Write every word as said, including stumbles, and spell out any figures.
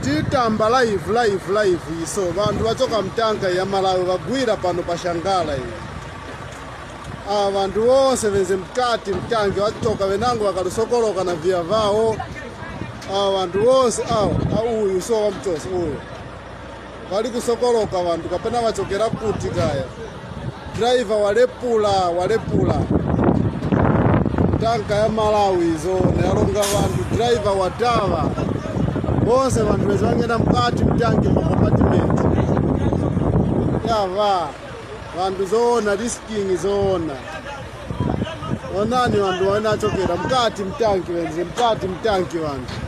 titamba live live live iso vantu vachoka mtanga ya Malawi vagwira pano pashangala iyi ah vantu vose venze mkati mtangi vachoka venango vakalusokoloka na via vao ah vantu vose ah uyu so wa mtosi uyu vali kusokoloka vantu kapena vachokera kuti kaya driver walepula walepula tanka ya Malawi izo nalonga vantu driver watava bose vantu vezangena mkati mtangi mu compartment yava vantu zona risking zona onani vantu wanachokera mkati mtangi venze mkati mtangi vantu